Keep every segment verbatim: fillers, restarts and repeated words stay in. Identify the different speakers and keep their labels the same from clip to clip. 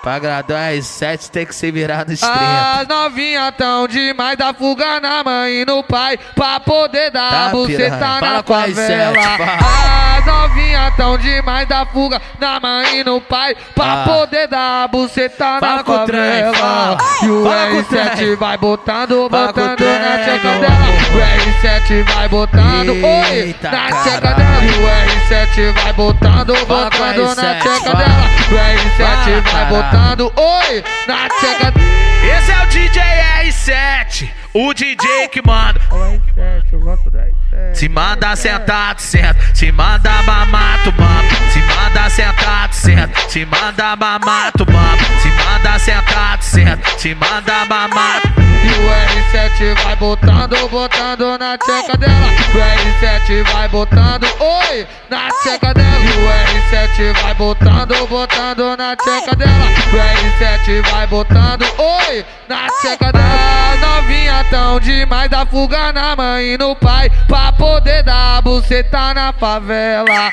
Speaker 1: Pra agradar a R sete tem que se virar nos trinta.
Speaker 2: As novinha tão demais, dá fuga na mãe e no pai, pra poder dar
Speaker 1: Tá,
Speaker 2: buceta
Speaker 1: piranha.
Speaker 2: na
Speaker 1: Fala com a R
Speaker 2: favela.
Speaker 1: sete, fala.
Speaker 2: As novinha tão demais, dá fuga na mãe e no pai, pra
Speaker 1: Ah.
Speaker 2: poder dar buceta
Speaker 1: Fala
Speaker 2: na
Speaker 1: com o trem,
Speaker 2: favela.
Speaker 1: fala.
Speaker 2: E o
Speaker 1: Fala com o
Speaker 2: R sete
Speaker 1: trem.
Speaker 2: vai botando,
Speaker 1: Fala com o
Speaker 2: botando
Speaker 1: trem,
Speaker 2: na tcheca
Speaker 1: meu
Speaker 2: dela.
Speaker 1: amor.
Speaker 2: O R sete vai botando, oi,
Speaker 1: Eita,
Speaker 2: na
Speaker 1: caralho.
Speaker 2: tcheca dela. E o R sete vai botando,
Speaker 1: Fala com o
Speaker 2: botando
Speaker 1: R
Speaker 2: na
Speaker 1: sete,
Speaker 2: tcheca
Speaker 1: fala.
Speaker 2: dela. O R sete
Speaker 1: Fala,
Speaker 2: vai
Speaker 1: caralho.
Speaker 2: botando, oi, na tcheca dela.
Speaker 3: Esse é o D J R sete, o D J que manda.
Speaker 2: O R sete, eu gosto da R sete.
Speaker 3: Se manda sentado, senta. Se manda mamar, tu mama. Se manda sentado, senta. Se manda mamar, tu mama. Se manda sentado, senta. Se manda mamar.
Speaker 2: E o R sete vai botando, botando na tcheca dela. O R sete vai botando, oi, na tcheca dela. E o R sete vai botando, botando na tcheca dela. O R sete vai botando, oi, na tcheca dela. As novinha tão demais, dá fuga na mãe e no pai, pra poder dar buceta na favela.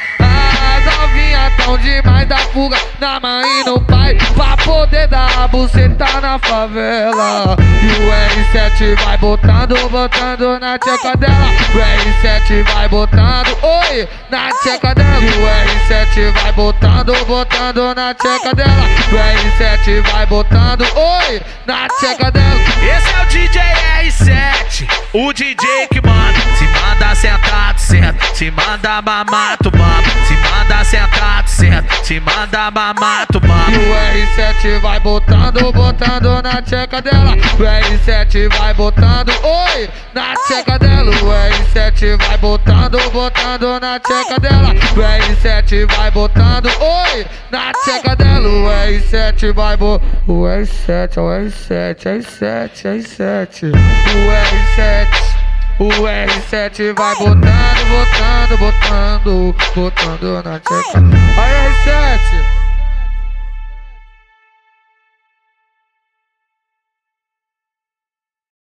Speaker 2: As novinha tão demais, dá fuga na mãe e no pai, pra poder dar buceta na favela. E o R sete vai botando, botando na tcheca dela. O R sete vai botando, oi, na tcheca dela. E o R sete vai botando, botando na tcheca dela. O R sete vai botando, oi, na tcheca dela.
Speaker 3: Esse é o D J R sete, o D J que manda. Se manda sentado, senta. Se manda mamar, tu mama. Se manda sentado, senta. Se manda mamar, tu mama.
Speaker 2: E o R sete vai botando, botando na tcheca dela. O R sete vai botando, oi, na tcheca dela. O R sete vai botando, botando na tcheca dela. O R sete vai botando, oi, na tcheca dela. O R sete vai bo... O R sete, o R sete, R sete, R sete. O R sete. O R sete vai botando, botando, botando, botando na tcheca. Aí R sete.